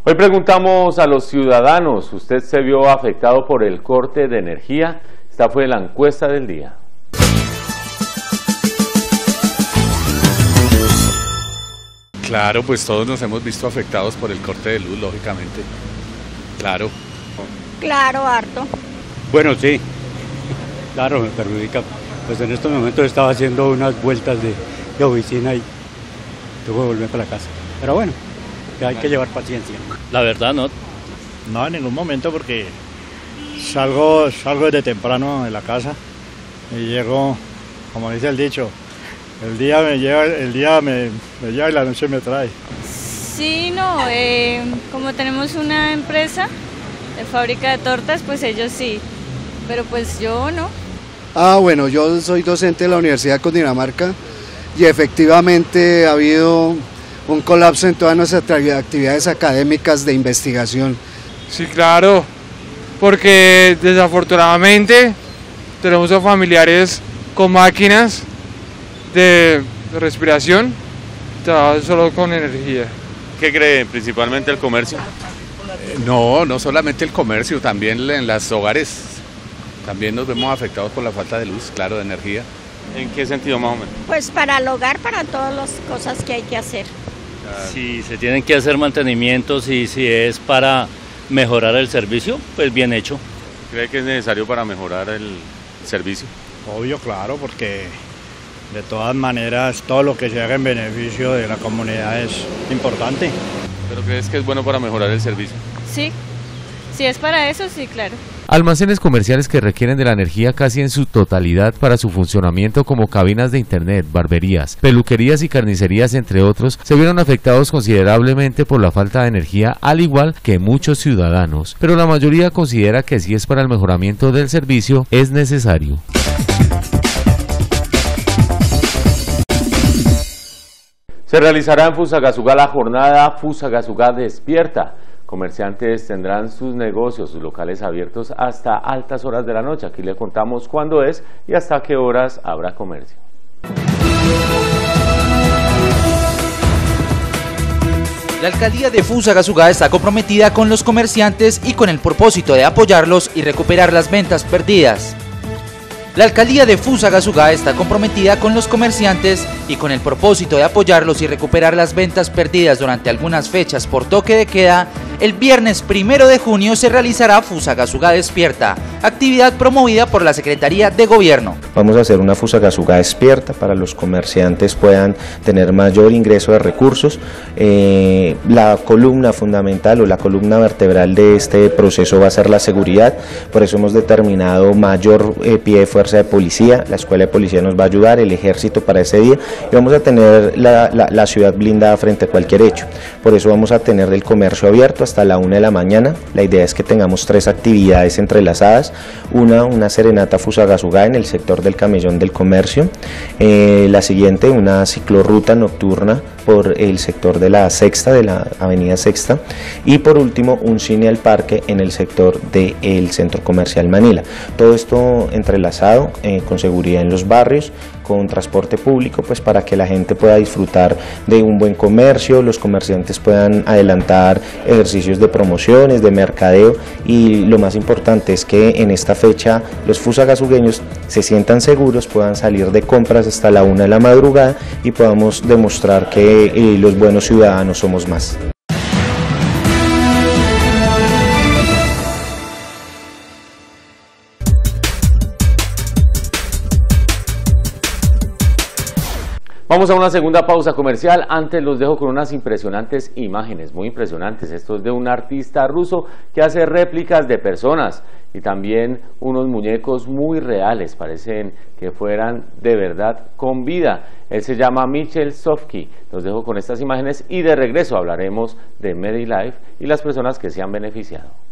Hoy preguntamos a los ciudadanos, ¿usted se vio afectado por el corte de energía? Esta fue la encuesta del día. Claro, pues todos nos hemos visto afectados por el corte de luz, lógicamente. Claro. Claro, harto. Bueno, sí. Claro, me perjudica. Pues en estos momentos estaba haciendo unas vueltas de oficina y tuve que volver para la casa. Pero bueno, que hay que llevar paciencia. La verdad no. No, en ningún momento, porque salgo desde temprano de la casa y llego, como dice el dicho, el día me lleva y la noche me trae. Sí, no, como tenemos una empresa de fábrica de tortas, pues ellos sí, pero pues yo no. Bueno, yo soy docente de la Universidad de Cundinamarca y efectivamente ha habido un colapso en todas nuestras actividades académicas de investigación. Sí, claro, porque desafortunadamente tenemos a familiares con máquinas de respiración, trabajan solo con energía. ¿Qué cree? ¿Principalmente el comercio? No solamente el comercio, también en los hogares. También nos vemos afectados por la falta de luz, claro, de energía. ¿En qué sentido más o menos? Pues para el hogar, para todas las cosas que hay que hacer. Si se tienen que hacer mantenimientos y si es para mejorar el servicio, pues bien hecho. ¿Cree que es necesario para mejorar el servicio? Obvio, claro, porque de todas maneras todo lo que se haga en beneficio de la comunidad es importante. ¿Pero crees que es bueno para mejorar el servicio? Sí, si es para eso, sí, claro. Almacenes comerciales que requieren de la energía casi en su totalidad para su funcionamiento, como cabinas de internet, barberías, peluquerías y carnicerías, entre otros, se vieron afectados considerablemente por la falta de energía, al igual que muchos ciudadanos, pero la mayoría considera que si es para el mejoramiento del servicio, es necesario. Se realizará en Fusagasugá la jornada Fusagasugá Despierta. Comerciantes tendrán sus negocios, sus locales abiertos hasta altas horas de la noche. Aquí le contamos cuándo es y hasta qué horas habrá comercio. La alcaldía de Fusagasugá está comprometida con los comerciantes y con el propósito de apoyarlos y recuperar las ventas perdidas. La alcaldía de Fusagasugá está comprometida con los comerciantes y con el propósito de apoyarlos y recuperar las ventas perdidas durante algunas fechas por toque de queda. El viernes 1 de junio se realizará Fusagasugá Despierta, actividad promovida por la Secretaría de Gobierno. Vamos a hacer una Fusagasugá Despierta para los comerciantes puedan tener mayor ingreso de recursos. La columna fundamental o la columna vertebral de este proceso va a ser la seguridad, por eso hemos determinado mayor pie de fuerza de policía. La escuela de policía nos va a ayudar, el ejército para ese día, y vamos a tener la ciudad blindada frente a cualquier hecho. Por eso vamos a tener el comercio abierto hasta la 1 de la mañana. La idea es que tengamos 3 actividades entrelazadas: una serenata Fusagasugá en el sector del Camellón del Comercio, la siguiente una ciclorruta nocturna por el sector de la Sexta, de la avenida Sexta, y por último un cine al parque en el sector del Centro Comercial Manila. Todo esto entrelazado con seguridad en los barrios, con transporte público, pues para que la gente pueda disfrutar de un buen comercio, los comerciantes puedan adelantar ejercicios de promociones, de mercadeo, y lo más importante es que en esta fecha los fusagasugueños se sientan seguros, puedan salir de compras hasta la 1 de la madrugada y podamos demostrar que los buenos ciudadanos somos más. Vamos a una segunda pausa comercial. Antes los dejo con unas impresionantes imágenes, muy impresionantes. Esto es de un artista ruso que hace réplicas de personas y también unos muñecos muy reales, parecen que fueran de verdad con vida. Él se llama Michel Sofsky. Los dejo con estas imágenes y de regreso hablaremos de Medilife y las personas que se han beneficiado.